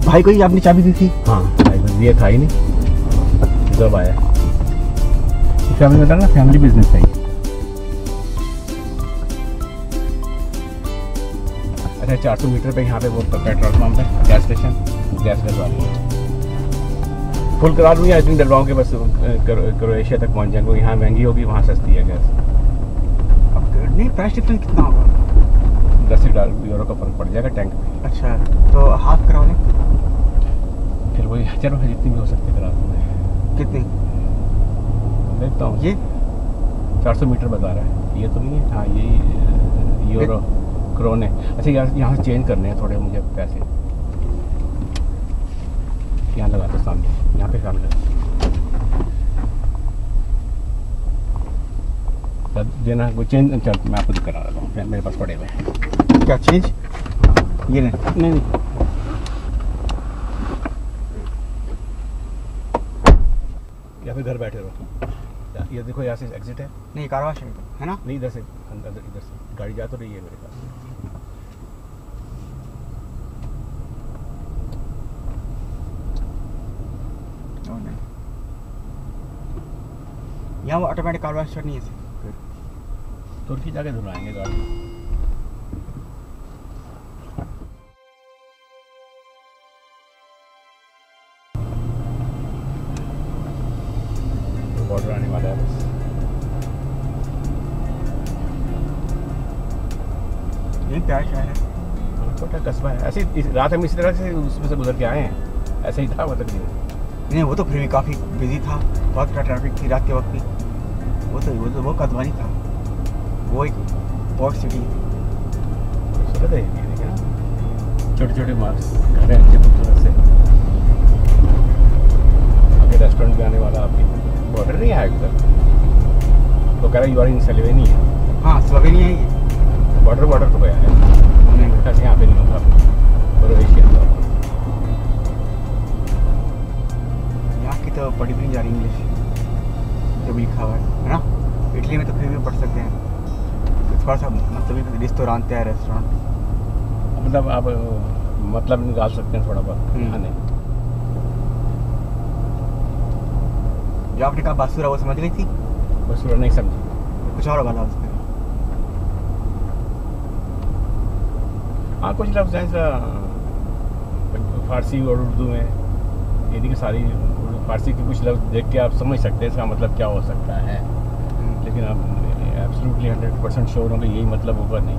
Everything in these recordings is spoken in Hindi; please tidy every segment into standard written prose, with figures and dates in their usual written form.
भाई को ही आपने चाबी दी थी? हाँ भाई को दिया था ही नहीं, जब आया फैमिली में था ना, फैमिली बिजनेस है। अच्छा 400 मीटर पे यहाँ पे वो पेट्रोल पंप है, गैस स्टेशन, गैस डलवा रही है। फुल करा दूँगी, आई थिंक डलवाऊँ के बस क्रोएशिया तक पहुँच जाएंगे। यहाँ महंगी होगी, वहाँ सस्ती है गैस। अब नहीं, प्राइस डिफरेंस कितना होगा? $10 का फर्क पड़ जाएगा टैंक पे। अच्छा, तो हाफ कराओ लें? फिर वही चलो जितनी भी हो सकती है करा दूँगा। कितनी देखता हूँ। ये 400 मीटर बता रहा है, ये तो नहीं है। हाँ यही यूरो क्रोने। अच्छा यहाँ से चेंज करने हैं थोड़े मुझे पैसे, यहाँ लगा दो सामने, यहाँ पे काम देना वो चेंज। चल मैं आपको करा रहा हूँ, मेरे पास पड़े हुए हैं। क्या चेंज? ये नहीं या फिर घर बैठे रहो। ये देखो यहाँ से एग्जिट है। नहीं, कार वॉश है ना? नहीं, इधर से अंदर, इधर से गाड़ी जा तो रही है मेरे पास। यहाँ वो ऑटोमेटिक कार वॉश नहीं है। तुर्की जाके धुलाएंगे गाड़ी। बॉर्डर आने वाला है बस। ये प्यार शहर है, छोटा कस्बा है। ऐसे रात हम इसी तरह से उसमें से गुजर के आए हैं, ऐसे ही था मतलब नहीं। वो तो फिर भी काफ़ी बिजी था, बहुत ट्रैफिक थी रात के वक्त भी। वो कस्बा नहीं था, वो एक पोर्ट सिटी। छोटे छोटे मार्क्स घर हैं अच्छे खूबसूरत से। आगे रेस्टोरेंट भी आने वाला आपकी। बॉर्डर नहीं है उधर, तो कह रहा है यू आर इन स्लोवेनिया। हाँ स्लोवेनिया ही है। बॉर्डर तो गया है, ऐसे यहाँ पे नहीं होता क्रोएशिया। यहाँ की तो पढ़ी भी नहीं जा रही इंग्लिश, जो भी लिखा हुआ है ना। इटली में तो फिर भी पढ़ सकते हैं, थोड़ा सा मतलब रेस्टोरेंट है, रेस्टोरेंट मतलब आप मतलब निकाल सकते हैं थोड़ा बहुत। नहीं जो आपने कहा बासुरा, वो समझ गई थी? बासुरा नहीं समझी, कुछ और वाला उसमें। हाँ कुछ लफ्ज़ हैं फारसी और उर्दू में, ये नहीं कि सारी फारसी के कुछ लफ्ज़ देख के आप समझ सकते हैं इसका मतलब क्या हो सकता है, लेकिन आप एब्सोल्युटली 100% श्योर होंगे यही मतलब होगा नहीं।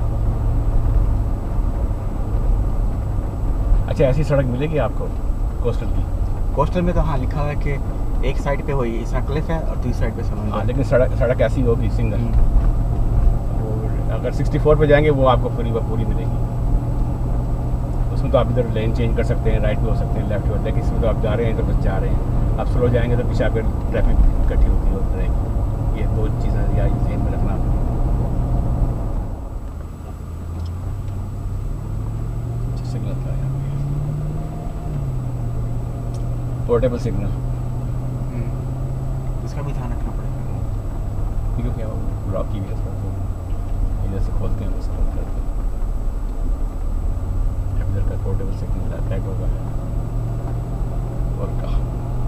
अच्छा ऐसी सड़क मिलेगी आपको कोस्टल की? कोस्टल में तो हाँ लिखा हुआ है कि एक साइड पे वही इसका क्लिफ है और दूसरी साइड पे समुद्र। हाँ लेकिन सड़क ऐसी होगी सिंगल। वो अगर 64 पे जाएंगे वो आपको पूरी मिलेगी। उसमें तो आप इधर लेन चेंज कर सकते हैं, राइट भी हो सकते हैं, लेफ्ट भी हो, लेकिन इसमें तो आप जा रहे हैं तो बस जा रहे हैं। आप स्लो जाएंगे तो पीछे आपके ट्रैफिक इकट्ठी होती रहेगी। ये दो चीज़ें या ध्यान में रखना। सिग्नल था यहाँ पे, पोर्टेबल सिग्नल, इसका भी ध्यान रखना पड़ेगा क्योंकि क्या ब्लॉक की भी है, इधर से खोलते हैं बस खोल करते हैं। इधर का पोर्टेबल सिग्नल अटैक होगा और कहा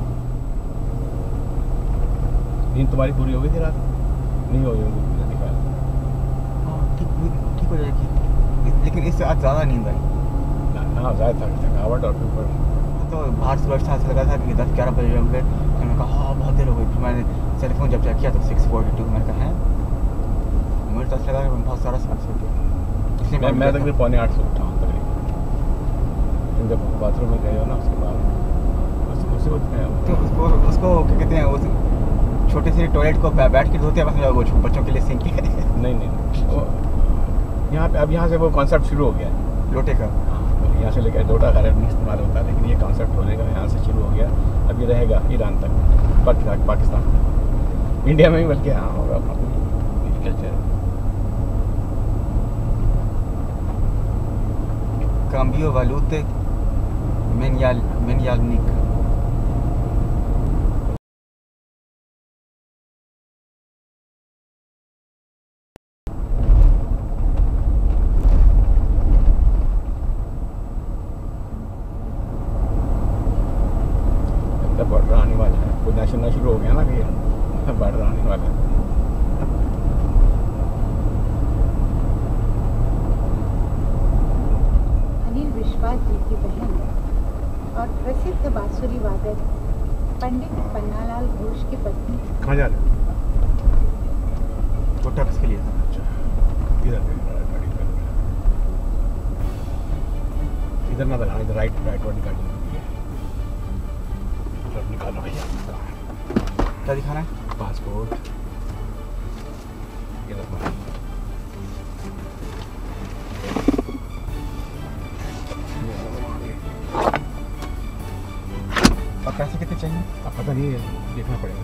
नींद तुम्हारी पूरी हो गई थी रात? नहीं हो गई निकाल। हाँ ठीक हो जाएगी, लेकिन इससे आज ज़्यादा नींद आई। हाँ ज़्यादा थकावट और ऊपर तो बाहर सुबह से लगा था कि 10-11 बजे होंगे। मैंने कहा हाँ बहुत देर हो गई। फिर मैंने सेल फोन जब चेक किया तो 6:42। मैंने कहा है, मुझे तो लगा कि बहुत सारा समय सो गया, इसलिए मैं तक भी 7:45 से उठा हूँ तकरीबन। जब बाथरूम में गए हो ना उसके बाद उसी वक्त तो उसको क्या कहते हैं, उस छोटे से टॉयलेट को बैठ के धोते हैं बस, वो बच्चों के लिए सिंक है। नहीं यहाँ पे अब यहाँ से वो कॉन्सेप्ट शुरू हो गया है लोटे का। यहाँ से लेकर लोटा घर नहीं इस्तेमाल होता, लेकिन ये कॉन्सेप्ट हो जाएगा यहाँ से शुरू हो गया। अब ये रहेगा ईरान तक, पाकिस्तान, इंडिया में भी, बल्कि हाँ होगा अपना कल्चर। Cambio valute menjalnik. विश्वास जी की बहन और प्रसिद्ध बांसुरी वादक पंडित पन्नालाल घोष की पत्नी। कहाँ जा रहे हो? छोटा किसके लिए था? अच्छा, इधर गाड़ी इधर ना इधर, हाँ इधर राइट वाली गाड़ी है। इधर निकालो भैया। क्या दिखाना है? पासपोर्ट। ये रखो। और पैसे कितने चाहिए? अब पता नहीं है, देखना पड़ेगा।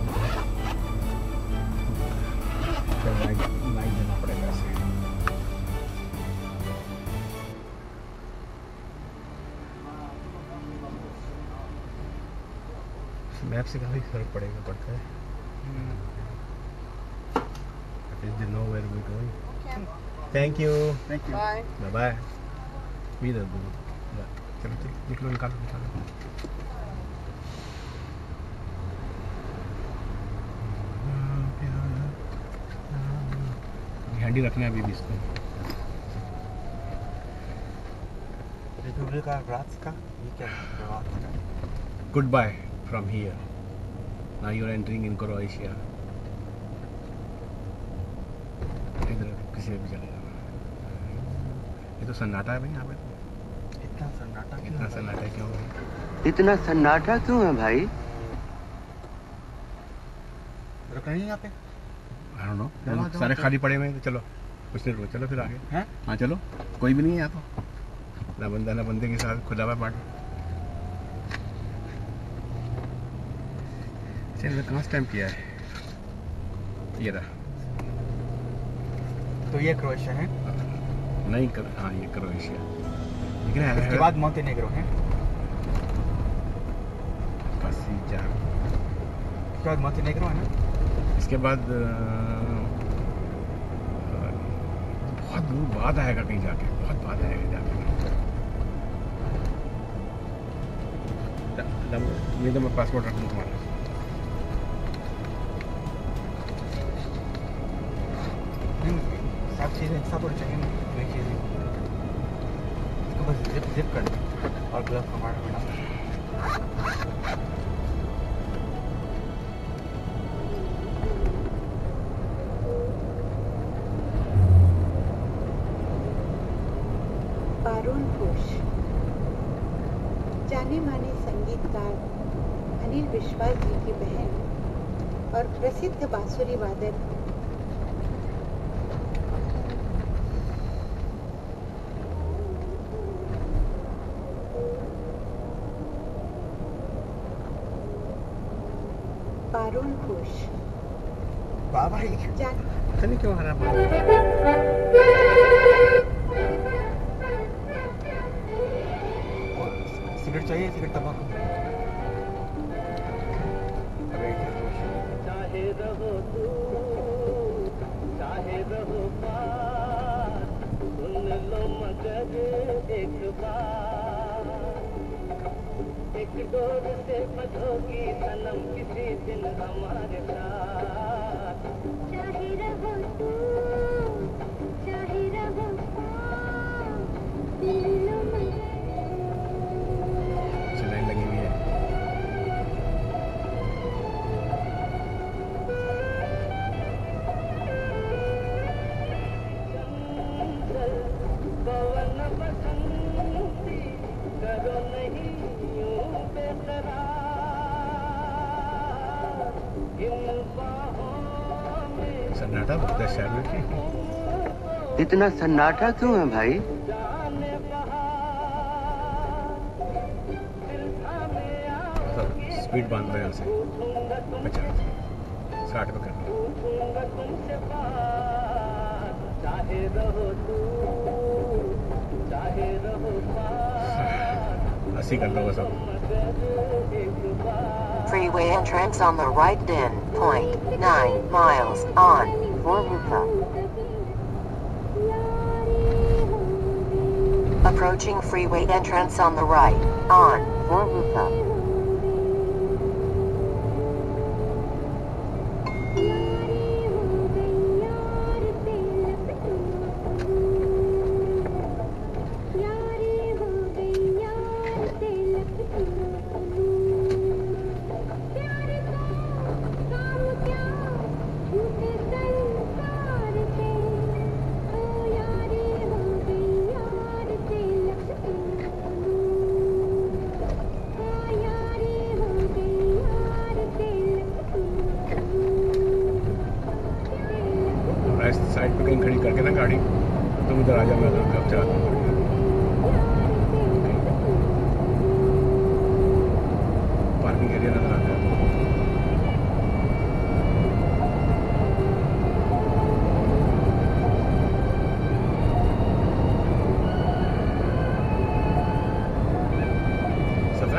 नाइट देना पड़ेगा ऐसे। मैप से काफ़ी फर्क पड़ता है। They know where we're going. Thank you. Bye. Bye. भी दे दो। चलो निकालो। हैंडी रखना है अभी भी इसको। रिपब्लिक ऑफ रात का ये क्या है? रात का goodbye from here. Now you are entering in Croatia. इधर किसी भी चले जाना। ये तो सन्नाटा है भाई यहाँ पे। इतना सन्नाटा क्यों है? इतना सन्नाटा क्यों है भाई? रुक नहीं यहाँ पे? I don't know। सारे खाली पड़े हुए हैं। तो चलो कुछ नहीं रुको, चलो फिर आगे हैं? हाँ चलो, कोई भी नहीं है यहाँ तो। ना बंदे के साथ खुला हुआ पार्ट। चलो कहाँ स्टैम्प किया है? ये रहा। तो ये क्रोएशिया है? नहीं कर, हाँ ये क्रोएशिया। लेकिन इसके बाद मोंटेनेग्रो है? इसके बाद मोंटेनेग्रो है ना? इसके बाद बहुत दूर बाद आएगा कहीं जाके, बहुत बाद आएगा जाके। नहीं तो मैं पासपोर्ट रख दूँ तुम्हारा। सब चीज़ें एक साथ होनी चाहिए ना, एक चीज़ इसको बस जिप कर दे और ग्लव कमांड में डाल। जाने माने संगीतकार अनिल विश्वास जी की बहन और प्रसिद्ध बांसुरी वादक पारुल घोष। बाबा ही पता नहीं क्यों हरा सिगरेट चाहिए? सिगरेट तंबाकू? चाहे रहो पार, सुन लो मगर एक बार, एक डोर से बंधोगी सनम किसी दिन हमारे साथ। चाहे रहो तू, चाहे रहो पार, सुन लो मगर। लाइन लगी हुई है। पवन बसंती करो नहीं यूं बेकरार, इन बाहों में सन्नाटा बहुत है शहर में। इतना सन्नाटा क्यों है भाई? जाने बहार, दिल थामे आओ स्पीड बांध रहे हैं यहाँ से 50 60 पे करना। पूछूंगा तुमसे बात, चाहे रहो तू, चाहे रहो पार, 80 कर लो बस अब। मगर एक बार। Freeway entrance on the right then, 0.9 miles on Rijeka. Approaching freeway entrance on the right, on Rijeka.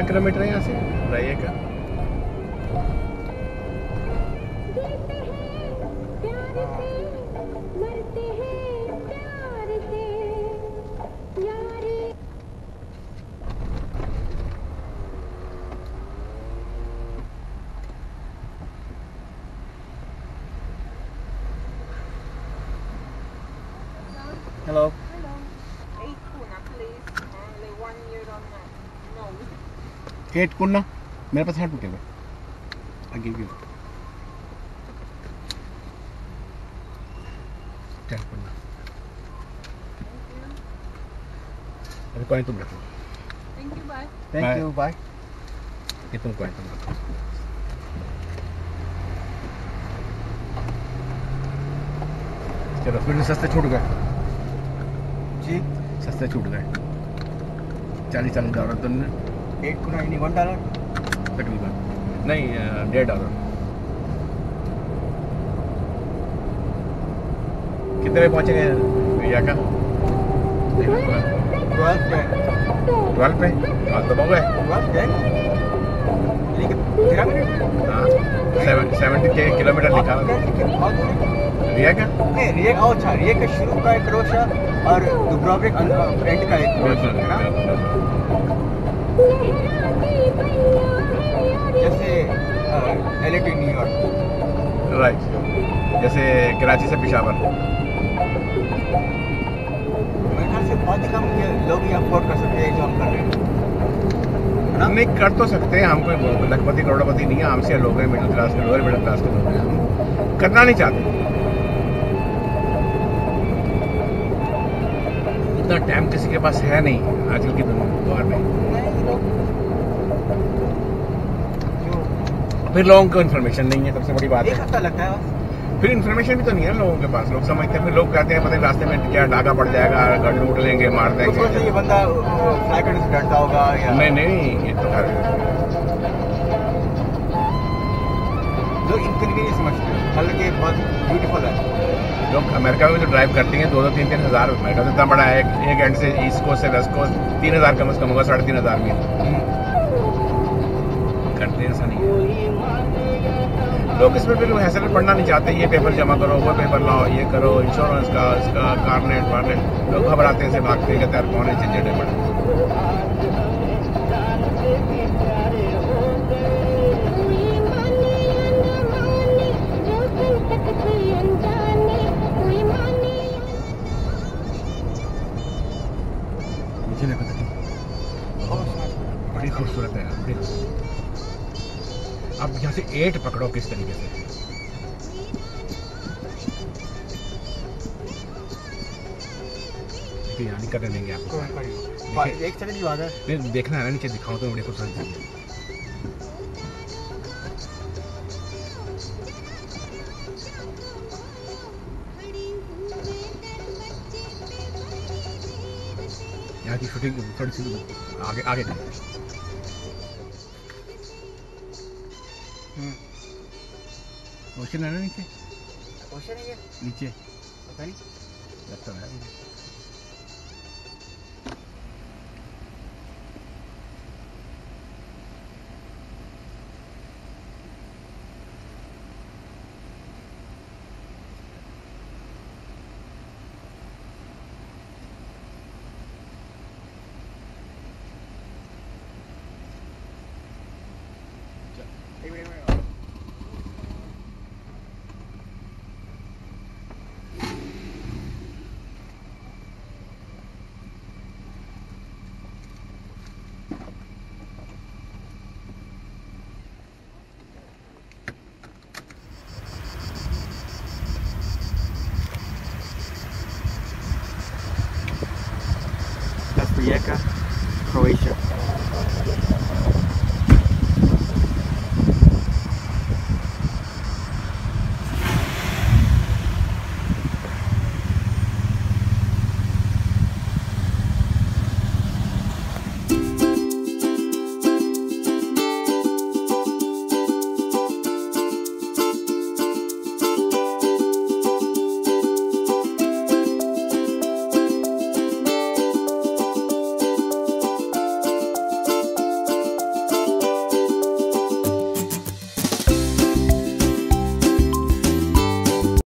Kilometre है यहाँ से Raika? Hello. Hello. 8 kuna, please. Only 1 euro no. 8 कुन्ना मेरे पास है टूटे हुए। I give you 10 कुन्ना। अभी कॉइन तुम रखो। Thank you, bye. Thank you. Bye. ये तुम कॉइन तुम रखो। चलो फिर सस्ते छूट गए जी सस्ते छूट गए $40 तो नहीं 8 kuna यानी $1 तकरीबन नहीं $1.5 कितने में पहुंचे गए भैया का 12 पे आज तो बहुत गए 13 मिनट हाँ 70 किलोमीटर लिखा भैया का नहीं रिएक अच्छा रिएक का शुरू का एक क्रोएशिया और दुब्रोविक एंड का एक क्रोएशिया है ना जैसे LA टू न्यूयॉर्क राइट जैसे कराची से पेशावर मेरे ख्याल से बहुत ही कम लोग ये अफोर्ड कर सकते हैं जो हम कर रहे हैं हम नहीं कर तो सकते हैं हम कोई लखपति करोड़पति नहीं है हमसे लोग हैं मिडिल क्लास के लोअर मिडिल क्लास के लोग हैं हम करना नहीं चाहते इतना टाइम किसी के पास है नहीं आजकल के दौर में फिर लोगों को इन्फॉर्मेशन नहीं है सबसे बड़ी बात एक है हफ्ता लगता है बस फिर इन्फॉर्मेशन भी तो नहीं है लोगों के पास लोग समझते हैं फिर लोग कहते हैं पता नहीं रास्ते में क्या डाका पड़ जाएगा घर लूट लेंगे मार तो सोचो देंगे ये बंदा फ्लाई करने से डरता होगा या नहीं ये तो लोग इनकन्वीनियंस समझते हैं हालांकि बहुत ब्यूटीफुल है लोग अमेरिका में जो ड्राइव करते हैं 2-3 हज़ार अमेरिका तो इतना बड़ा है एक एंड से ईस्ट कोस्ट से वेस्ट कोस्ट 3,000 कम से कम होगा 3,500 मील करते हैं ऐसा नहीं है लोग इसमें फिर हैसल पढ़ना नहीं चाहते ये पेपर जमा करो वो पेपर लाओ ये करो इंश्योरेंस का इसका कारनेट वारनेट लोग घबराते हैं से भागते हैं कहते हैं कौन है झंझट है बड़ा नीचे देखो बड़ी खूबसूरत है अब यहाँ से 8 पकड़ो किस तरीके से यहाँ नहीं करने देंगे आपको एक सेकंड की बात है नहीं देखना है ना नीचे दिखाओ तो बड़ी खूबसूरत है यहाँ की शूटिंग थोड़ी सी आगे ओशन है ना नीचे ओशन है नीचे पता नहीं लगता है मुझे Rijeka, Croatia.